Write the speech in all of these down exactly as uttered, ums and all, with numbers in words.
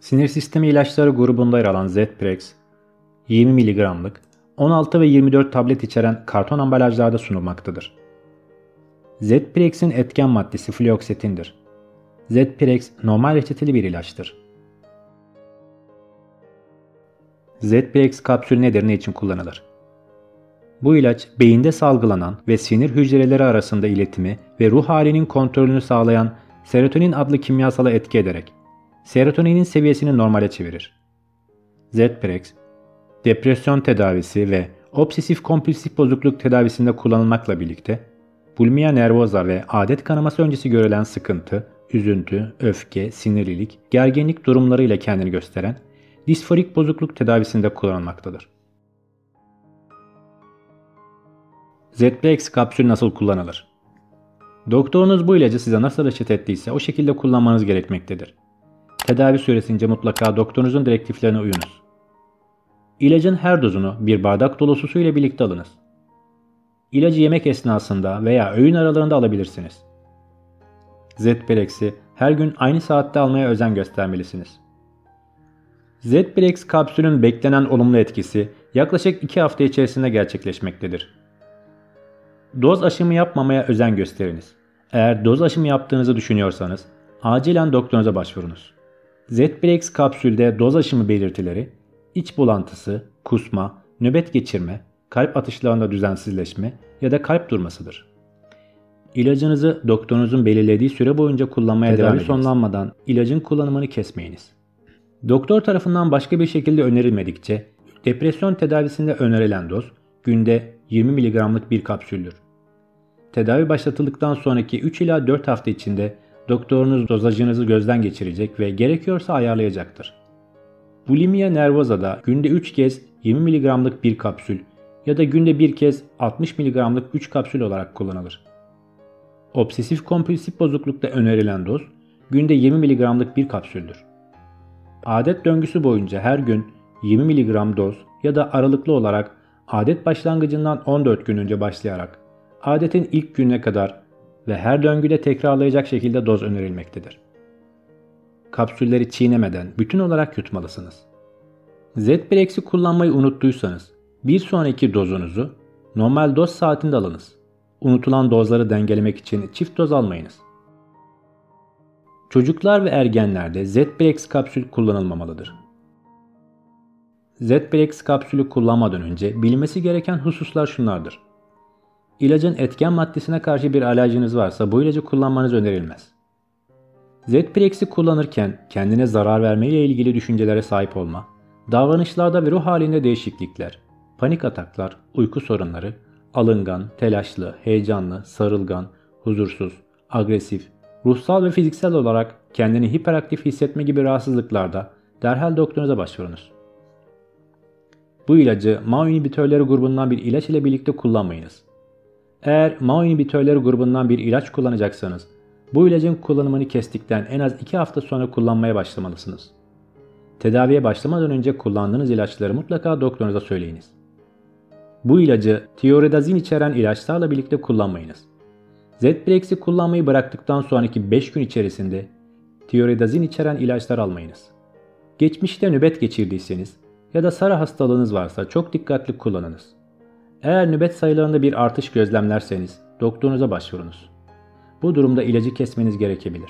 Sinir sistemi ilaçları grubunda yer alan Z-Prex, yirmi miligramlık, on altı ve yirmi dört tablet içeren karton ambalajlarda sunulmaktadır. Z-Prex'in etken maddesi fluoksetindir. Z-Prex normal reçeteli bir ilaçtır. Z-Prex kapsül nedir, ne için kullanılır? Bu ilaç beyinde salgılanan ve sinir hücreleri arasında iletimi ve ruh halinin kontrolünü sağlayan serotonin adlı kimyasala etki ederek serotoninin seviyesini normale çevirir. Z-Prex, depresyon tedavisi ve obsesif kompulsif bozukluk tedavisinde kullanılmakla birlikte bulimia nervosa ve adet kanaması öncesi görülen sıkıntı, üzüntü, öfke, sinirlilik, gerginlik durumlarıyla kendini gösteren disforik bozukluk tedavisinde kullanılmaktadır. Z-Prex kapsül nasıl kullanılır? Doktorunuz bu ilacı size nasıl reçete ettiyse o şekilde kullanmanız gerekmektedir. Tedavi süresince mutlaka doktorunuzun direktiflerine uyunuz. İlacın her dozunu bir bardak dolusu su ile birlikte alınız. İlacı yemek esnasında veya öğün aralarında alabilirsiniz. Z-Prex'i her gün aynı saatte almaya özen göstermelisiniz. Z-Prex kapsülün beklenen olumlu etkisi yaklaşık iki hafta içerisinde gerçekleşmektedir. Doz aşımı yapmamaya özen gösteriniz. Eğer doz aşımı yaptığınızı düşünüyorsanız acilen doktorunuza başvurunuz. Z-Prex kapsülde doz aşımı belirtileri iç bulantısı, kusma, nöbet geçirme, kalp atışlarında düzensizleşme ya da kalp durmasıdır. İlacınızı doktorunuzun belirlediği süre boyunca kullanmaya devam ediniz. Sonlanmadan ilacın kullanımını kesmeyiniz. Doktor tarafından başka bir şekilde önerilmedikçe depresyon tedavisinde önerilen doz günde yirmi miligramlık bir kapsüldür. Tedavi başlatıldıktan sonraki üç ila dört hafta içinde doktorunuz dozajınızı gözden geçirecek ve gerekiyorsa ayarlayacaktır. Bulimia nervosa'da günde üç kez yirmi miligramlık bir kapsül ya da günde bir kez altmış miligramlık üç kapsül olarak kullanılır. Obsesif kompulsif bozuklukta önerilen doz günde yirmi miligramlık bir kapsüldür. Adet döngüsü boyunca her gün yirmi miligram doz ya da aralıklı olarak adet başlangıcından on dört gün önce başlayarak adetin ilk gününe kadar ve her döngüde tekrarlayacak şekilde doz önerilmektedir. Kapsülleri çiğnemeden bütün olarak yutmalısınız. Z-Prex'i kullanmayı unuttuysanız bir sonraki dozunuzu normal doz saatinde alınız. Unutulan dozları dengelemek için çift doz almayınız. Çocuklar ve ergenlerde Z-Prex kapsül kullanılmamalıdır. Z-Prex kapsülü kullanmadan önce bilmesi gereken hususlar şunlardır. İlacın etken maddesine karşı bir alerjiniz varsa bu ilacı kullanmanız önerilmez. Z-Prex'i kullanırken kendine zarar vermeyle ilgili düşüncelere sahip olma, davranışlarda ve ruh halinde değişiklikler, panik ataklar, uyku sorunları, alıngan, telaşlı, heyecanlı, sarılgan, huzursuz, agresif, ruhsal ve fiziksel olarak kendini hiperaktif hissetme gibi rahatsızlıklarda derhal doktorunuza başvurunuz. Bu ilacı MAO inhibitörleri grubundan bir ilaç ile birlikte kullanmayınız. Eğer MAO inhibitörleri grubundan bir ilaç kullanacaksanız, bu ilacın kullanımını kestikten en az iki hafta sonra kullanmaya başlamalısınız. Tedaviye başlamadan önce kullandığınız ilaçları mutlaka doktorunuza söyleyiniz. Bu ilacı tioridazin içeren ilaçlarla birlikte kullanmayınız. Z-Prex'i kullanmayı bıraktıktan sonraki beş gün içerisinde tioridazin içeren ilaçlar almayınız. Geçmişte nöbet geçirdiyseniz ya da SARA hastalığınız varsa çok dikkatli kullanınız. Eğer nöbet sayılarında bir artış gözlemlerseniz doktorunuza başvurunuz. Bu durumda ilacı kesmeniz gerekebilir.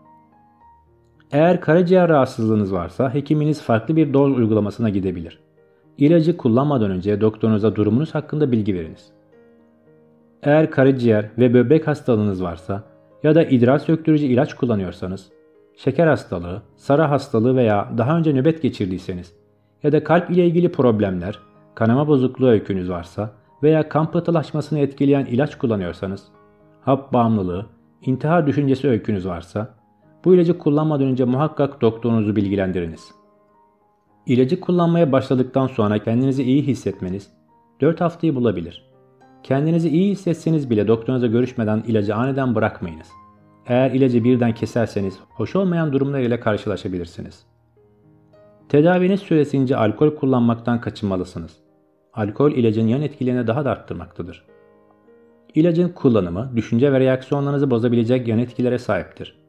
Eğer karaciğer rahatsızlığınız varsa hekiminiz farklı bir doz uygulamasına gidebilir. İlacı kullanmadan önce doktorunuza durumunuz hakkında bilgi veriniz. Eğer karaciğer ve böbrek hastalığınız varsa ya da idrar söktürücü ilaç kullanıyorsanız, şeker hastalığı, SARA hastalığı veya daha önce nöbet geçirdiyseniz ya da kalp ile ilgili problemler, kanama bozukluğu öykünüz varsa veya kan pıhtılaşmasını etkileyen ilaç kullanıyorsanız, hap bağımlılığı, intihar düşüncesi öykünüz varsa, bu ilacı kullanmadan önce muhakkak doktorunuzu bilgilendiriniz. İlacı kullanmaya başladıktan sonra kendinizi iyi hissetmeniz dört haftayı bulabilir. Kendinizi iyi hissetseniz bile doktorunuza görüşmeden ilacı aniden bırakmayınız. Eğer ilacı birden keserseniz hoş olmayan durumlar ile karşılaşabilirsiniz. Tedaviniz süresince alkol kullanmaktan kaçınmalısınız. Alkol ilacın yan etkilerini daha da arttırmaktadır. İlacın kullanımı düşünce ve reaksiyonlarınızı bozabilecek yan etkilere sahiptir.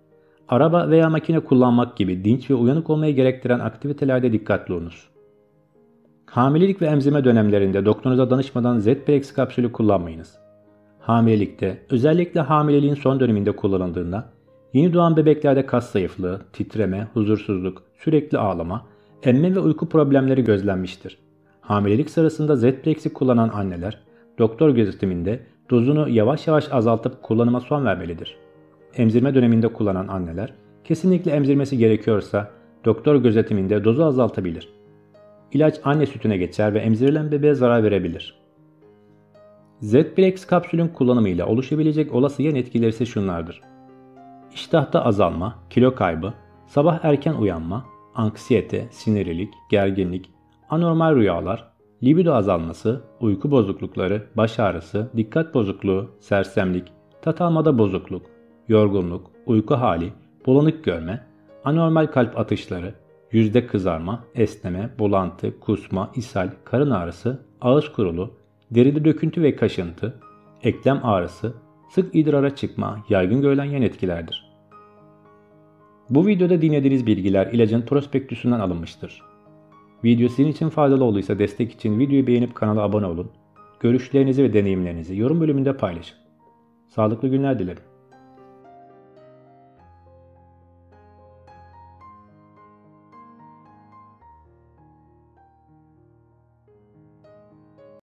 Araba veya makine kullanmak gibi dinç ve uyanık olmayı gerektiren aktivitelerde dikkatli olunuz. Hamilelik ve emzirme dönemlerinde doktorunuza danışmadan Z-Prex kapsülü kullanmayınız. Hamilelikte, özellikle hamileliğin son döneminde kullanıldığında, yeni doğan bebeklerde kas zayıflığı, titreme, huzursuzluk, sürekli ağlama, emme ve uyku problemleri gözlenmiştir. Hamilelik sırasında Z-Prex'i kullanan anneler, doktor gözetiminde dozunu yavaş yavaş azaltıp kullanıma son vermelidir. Emzirme döneminde kullanan anneler, kesinlikle emzirmesi gerekiyorsa doktor gözetiminde dozu azaltabilir. İlaç anne sütüne geçer ve emzirilen bebeğe zarar verebilir. Z-Prex kapsülün kullanımıyla oluşabilecek olası yan etkileri ise şunlardır. İştahta azalma, kilo kaybı, sabah erken uyanma, anksiyete, sinirlilik, gerginlik, anormal rüyalar, libido azalması, uyku bozuklukları, baş ağrısı, dikkat bozukluğu, sersemlik, tat almada bozukluk, yorgunluk, uyku hali, bulanık görme, anormal kalp atışları, yüzde kızarma, esneme, bulantı, kusma, ishal, karın ağrısı, ağız kurulu, deride döküntü ve kaşıntı, eklem ağrısı, sık idrara çıkma yaygın görülen yan etkilerdir. Bu videoda dinlediğiniz bilgiler ilacın prospektüsünden alınmıştır. Video sizin için faydalı olduysa destek için videoyu beğenip kanala abone olun. Görüşlerinizi ve deneyimlerinizi yorum bölümünde paylaşın. Sağlıklı günler dilerim.